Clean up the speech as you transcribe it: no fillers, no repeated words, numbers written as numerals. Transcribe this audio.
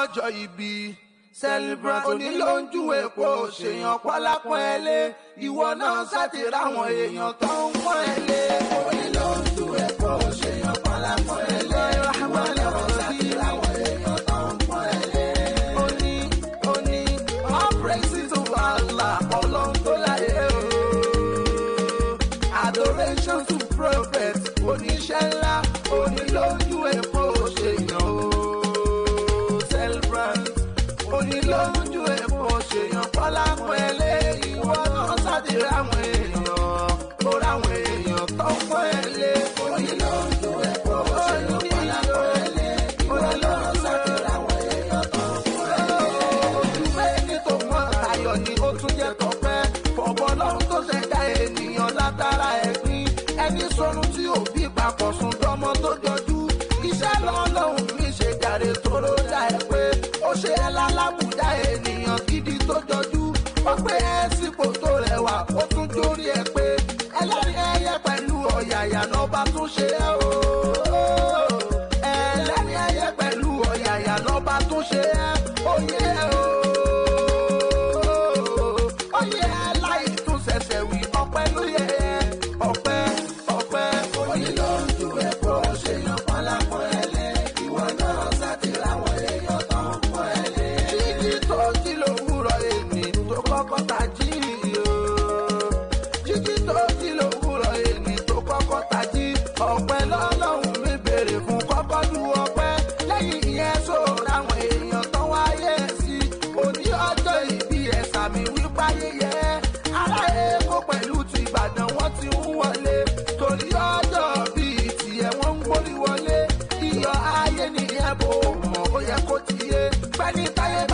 ọjọ́ ìbí celebrant onílójú èpo ṣèyàn pálápọ̀ ẹlẹ́ ìwọ náà sátì ráwọn èèyàn tó ń pọ́n ẹlẹ́. Onílójú èpo ṣèyàn pálápọ̀ ẹlẹ́ ìwọ náà sátì ráwọn èèyàn tó ń pọ́n ẹlẹ́. Oní all praises to Allah ọlọ́run tó láyé o. Adoration to prophet oníṣẹ́ ńlá onílójú èpo ṣèyàn o. Celebrant onílójú èpo ṣèyàn pálápọ̀ ẹlẹ́ ìwọ náà sátì ráwọn èèyàn tó ráwọn èèyàn tó ń pọ́n ẹlẹ́. Onílójú èpo ṣèyàn pálápọ̀ ẹlẹ́ ìwọ náà sátì ráwọn èèyàn tó ń pọ́n ẹlẹ́. Ojú méjì tó mọ́ ayọ̀ ni ó tún jẹ́ tọ́pẹ́ fọ̀bọ́ lọ́run tó ṣẹ̀dá ènìyàn látara ẹ̀gbin ẹni sọnù tí òbí papọ̀ sùn dọ́mọ tó jọjú iṣẹ́ lọ́lọ́run mi ṣe jàre tóró dá ẹ pé ó ṣe ẹ́ lálábùdá ènìyàn gidi tó jọjú ó pé ẹ́ sípò tó rẹwà ó tún jórí ẹ pé ẹlẹ́rìí ẹyẹ pẹ̀lú ọ̀yàyà lọ́ba tún ṣe ẹ́ o. Ẹlẹ́rìí ẹyẹ pẹ̀lú ọ̀yàyà lọ́ba tún ṣe ẹ́ oyè o. Oyè láì tún ṣẹ̀ṣẹ̀ wí ọpẹ́ ló yẹ ọpẹ́ ọpẹ́. Onílójú èpo ṣèyàn pálápọ̀ ẹlẹ́ ìwọ náà sátì ráwọn èèyàn tó ń pọ́n ẹlẹ́. Jíjí tó jí lówùrọ̀ èmi tó kọ́kọ́ tají o. Jíjí tó jí lówùrọ̀ èmi tó kọ́kọ́ tají ọpẹ́ lọ́lọ́run mi béèrè fún kọ́kọ́ lu ọpẹ́ lẹ́yìn ìyẹn sọ ráwọn èèyàn tó wáyé sí òní ọjọ́ ìbí ẹ̀sà mi wípé ayẹyẹ ará Èkó pẹ̀lú ti Ìbàdàn wọ́n ti ń wọlé torí ọjọ́ bíi tiẹ̀ wọ́n ń gbórí wọlé iyọ̀ ayé nìyẹn bò mọ̀ ó yẹ kó ti yé pẹ́ni táyé